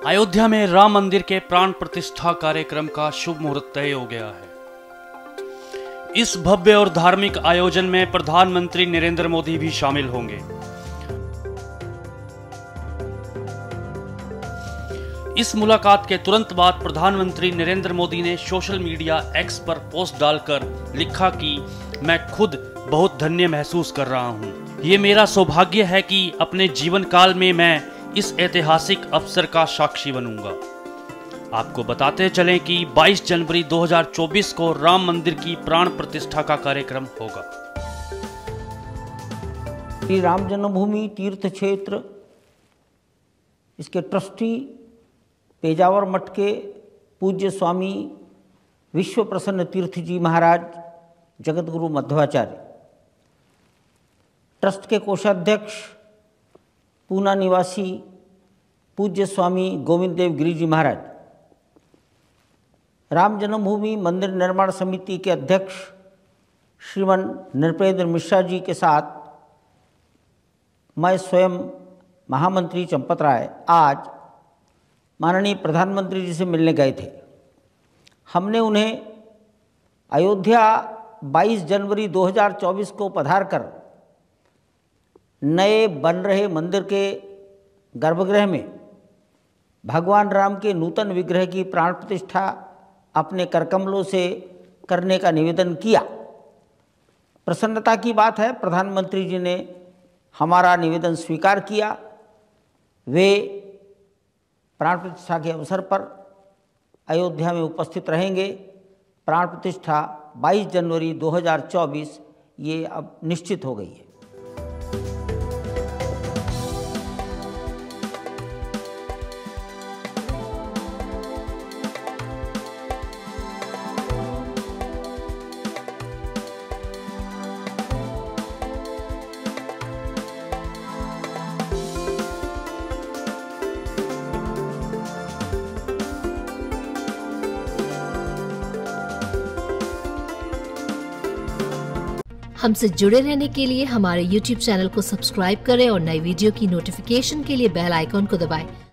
अयोध्या में राम मंदिर के प्राण प्रतिष्ठा कार्यक्रम का शुभ मुहूर्त तय हो गया है। इस भव्य और धार्मिक आयोजन में प्रधानमंत्री नरेंद्र मोदी भी शामिल होंगे। इस मुलाकात के तुरंत बाद प्रधानमंत्री नरेंद्र मोदी ने सोशल मीडिया एक्स पर पोस्ट डालकर लिखा कि मैं खुद बहुत धन्य महसूस कर रहा हूं। ये मेरा सौभाग्य है कि अपने जीवन काल में मैं इस ऐतिहासिक अवसर का साक्षी बनूंगा। आपको बताते चलें कि 22 जनवरी 2024 को राम मंदिर की प्राण प्रतिष्ठा का कार्यक्रम होगा। श्री राम जन्मभूमि तीर्थ क्षेत्र, इसके ट्रस्टी पेजावर मठ के पूज्य स्वामी विश्व प्रसन्न तीर्थ जी महाराज जगतगुरु मध्वाचार्य, ट्रस्ट के कोषाध्यक्ष पूना निवासी पूज्य स्वामी गोविंद देव गिरी जी महाराज, राम जन्मभूमि मंदिर निर्माण समिति के अध्यक्ष श्रीमान नृपेंद्र मिश्रा जी के साथ मैं स्वयं महामंत्री चंपत राय आज माननीय प्रधानमंत्री जी से मिलने गए थे। हमने उन्हें अयोध्या 22 जनवरी 2024 को पधारकर नए बन रहे मंदिर के गर्भगृह में भगवान राम के नूतन विग्रह की प्राण प्रतिष्ठा अपने करकमलों से करने का निवेदन किया। प्रसन्नता की बात है, प्रधानमंत्री जी ने हमारा निवेदन स्वीकार किया। वे प्राण प्रतिष्ठा के अवसर पर अयोध्या में उपस्थित रहेंगे। प्राण प्रतिष्ठा 22 जनवरी 2024 ये अब निश्चित हो गई है। हमसे जुड़े रहने के लिए हमारे YouTube चैनल को सब्सक्राइब करें और नई वीडियो की नोटिफिकेशन के लिए बेल आइकॉन को दबाएं।